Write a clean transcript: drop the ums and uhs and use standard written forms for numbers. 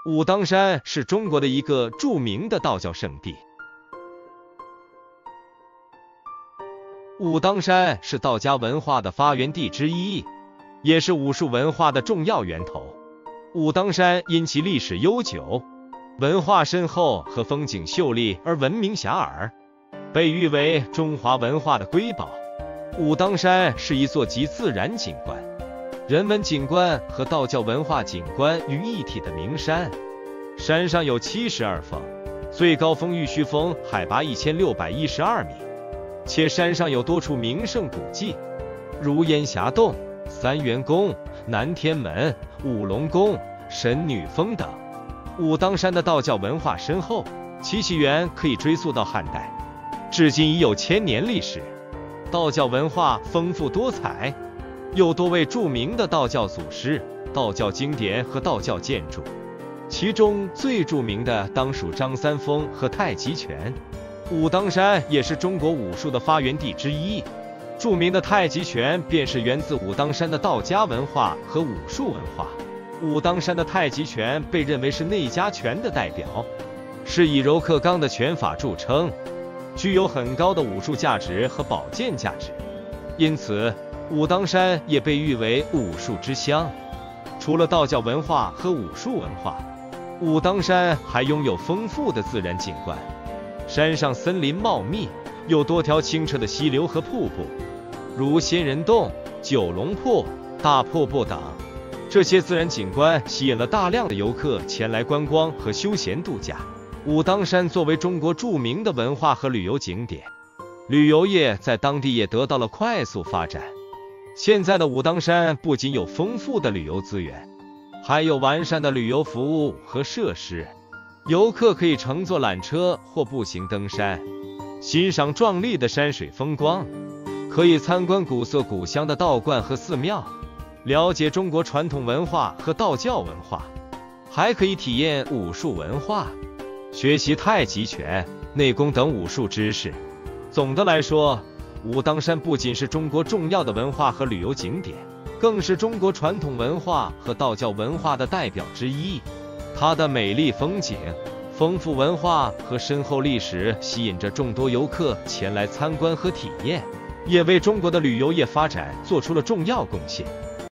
武当山是中国的一个著名的道教圣地。武当山是道家文化的发源地之一，也是武术文化的重要源头。武当山因其历史悠久、文化深厚和风景秀丽而闻名遐迩，被誉为中华文化的瑰宝。武当山是一座集自然景观、人文景观和道教文化景观于一体的名山。山上有72峰，最高峰玉虚峰海拔1612米，且山上有多处名胜古迹，如烟霞洞、三元宫、南天门、五龙宫、神女峰等。武当山的道教文化深厚，其起源可以追溯到汉代，至今已有1000年历史。道教文化丰富多彩，有多位著名的道教祖师、道教经典和道教建筑，其中最著名的当属张三丰和太极拳。武当山也是中国武术的发源地之一，著名的太极拳便是源自武当山的道家文化和武术文化。武当山的太极拳被认为是内家拳的代表，是以柔克刚的拳法著称，具有很高的武术价值和保健价值，因此武当山也被誉为武术之乡。除了道教文化和武术文化，武当山还拥有丰富的自然景观，山上森林茂密，有多条清澈的溪流和瀑布，如仙人洞、九龙瀑、大瀑布等。这些自然景观吸引了大量的游客前来观光和休闲度假。武当山作为中国著名的文化和旅游景点，旅游业在当地也得到了快速发展。现在的武当山不仅有丰富的旅游资源，还有完善的旅游服务和设施，游客可以乘坐缆车或步行登山，欣赏壮丽的山水风光，可以参观古色古香的道观和寺庙，了解中国传统文化和道教文化，还可以体验武术文化，学习太极拳、内功等武术知识。总的来说，武当山不仅是中国重要的文化和旅游景点，更是中国传统文化和道教文化的代表之一。它的美丽风景、丰富文化和深厚历史吸引着众多游客前来参观和体验，也为中国的旅游业发展做出了重要贡献。